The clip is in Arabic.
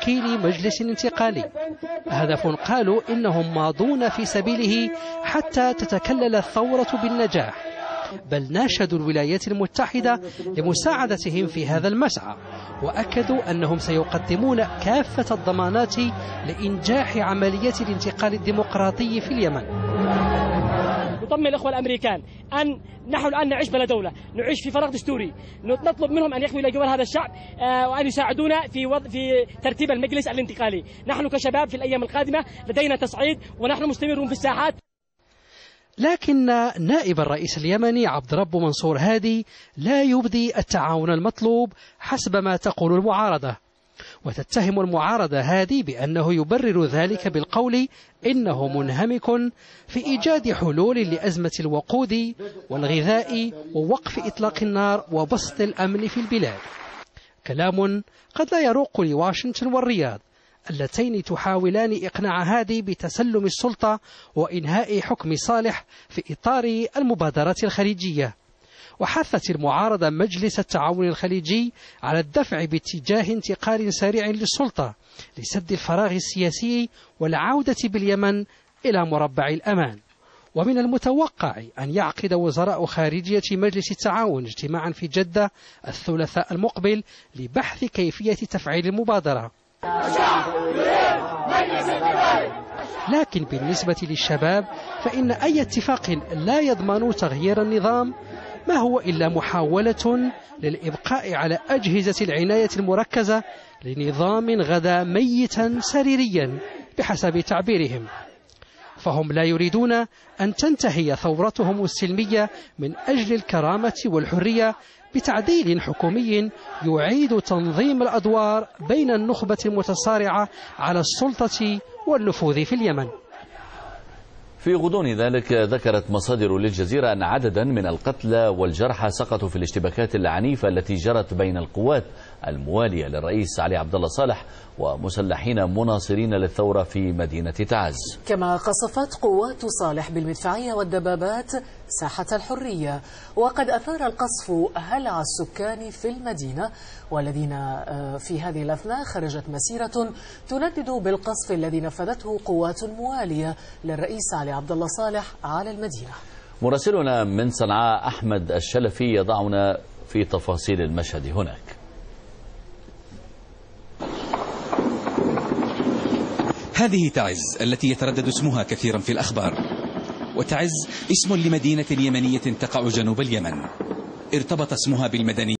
تشكيل مجلس انتقالي، هدف قالوا إنهم ماضون في سبيله حتى تتكلل الثورة بالنجاح، بل ناشدوا الولايات المتحدة لمساعدتهم في هذا المسعى، وأكدوا أنهم سيقدمون كافة الضمانات لإنجاح عملية الانتقال الديمقراطي في اليمن. نطمن الأخوة الأمريكان أن نحن الآن نعيش بلا دولة، نعيش في فراغ دستوري، نطلب منهم أن يحموا إلى جوار هذا الشعب وأن يساعدونا في ترتيب المجلس الانتقالي. نحن كشباب في الأيام القادمة لدينا تصعيد ونحن مستمرون في الساحات. لكن نائب الرئيس اليمني عبد رب منصور هادي لا يبدي التعاون المطلوب حسب ما تقول المعارضة، وتتهم المعارضة هادي بأنه يبرر ذلك بالقول إنه منهمك في إيجاد حلول لأزمة الوقود والغذاء ووقف إطلاق النار وبسط الأمن في البلاد، كلام قد لا يروق لواشنطن والرياض اللتين تحاولان إقناع هادي بتسلم السلطة وإنهاء حكم صالح في إطار المبادرات الخليجية. وحثت المعارضة مجلس التعاون الخليجي على الدفع باتجاه انتقال سريع للسلطة لسد الفراغ السياسي والعودة باليمن إلى مربع الأمان. ومن المتوقع أن يعقد وزراء خارجية مجلس التعاون اجتماعا في جدة الثلاثاء المقبل لبحث كيفية تفعيل المبادرة. لكن بالنسبة للشباب فإن أي اتفاق لا يضمن تغيير النظام ما هو إلا محاولة للإبقاء على أجهزة العناية المركزة لنظام غدا ميتا سريريا بحسب تعبيرهم، فهم لا يريدون أن تنتهي ثورتهم السلمية من أجل الكرامة والحرية بتعديل حكومي يعيد تنظيم الأدوار بين النخبة المتصارعة على السلطة والنفوذ في اليمن. في غضون ذلك ذكرت مصادر للجزيرة أن عددا من القتلى والجرحى سقطوا في الاشتباكات العنيفة التي جرت بين القوات الموالية للرئيس علي عبد الله صالح ومسلحين مناصرين للثورة في مدينة تعز. كما قصفت قوات صالح بالمدفعية والدبابات ساحة الحرية، وقد أثار القصف هلع السكان في المدينة، والذين في هذه الأثناء خرجت مسيرة تندد بالقصف الذي نفذته قوات موالية للرئيس علي عبد الله صالح على المدينة. مراسلنا من صنعاء أحمد الشلفي يضعنا في تفاصيل المشهد هناك. هذه تعز التي يتردد اسمها كثيرا في الأخبار، وتعز اسم لمدينة يمنية تقع جنوب اليمن، ارتبط اسمها بالمدني